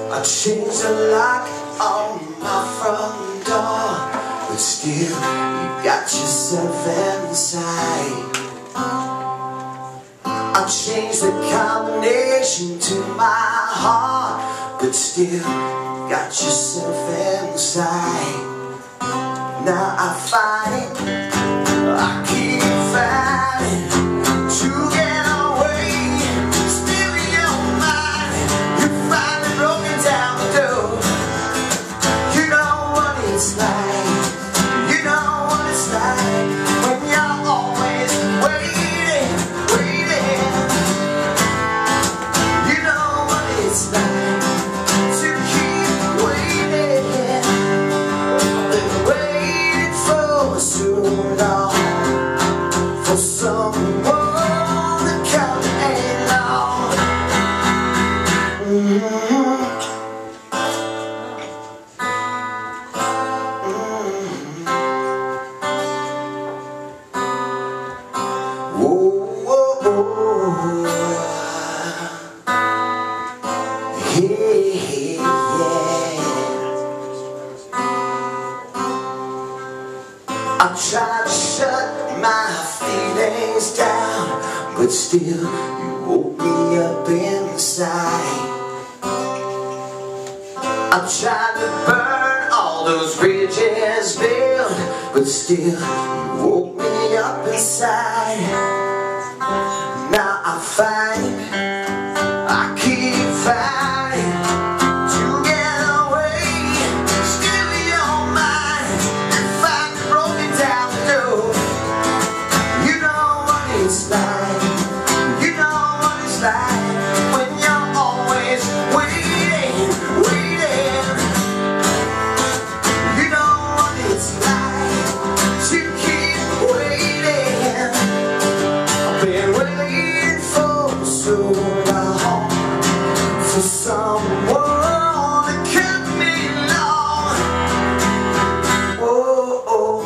I changed the lock on my front door, but still you got yourself inside. I changed the combination to my heart, but still you got yourself inside. Now I fight, I keep fighting to get away. Still your mind, you finally broken down the door. You know what it's like, you know what it's like when you're always waiting, waiting. You know what it's like to keep waiting. Been waiting for so long for someone to come along. I tried to shut my feelings down, but still you woke me up inside. I tried to burn all those bridges built, but still you woke me up inside. Now I find I keep fighting to get away. Still your mind, you finally broken down the door. You know what it's like, you know what it's like when you're always waiting, waiting. You know what it's like to keep waiting. I've been waiting for so long for someone to cut me along. Oh, oh.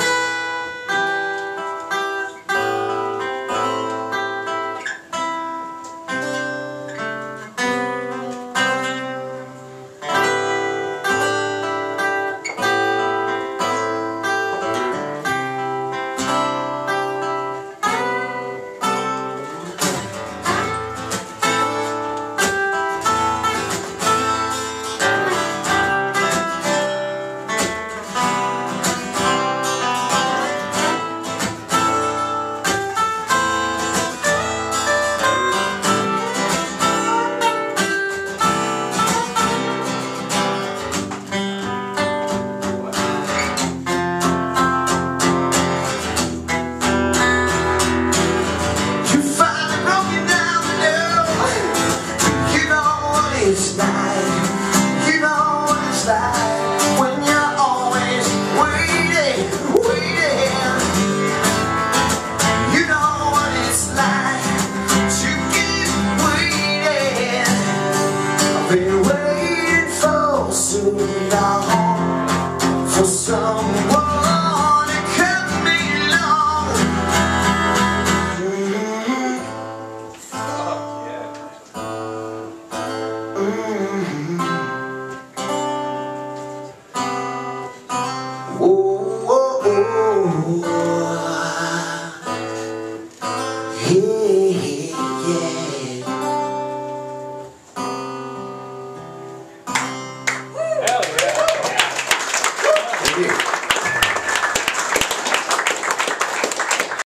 It's like, you know what it's like when you're always waiting, waiting. You know what it's like to keep waiting. I've been waiting for so long for someone to cut me along. Hell yeah. Thank you.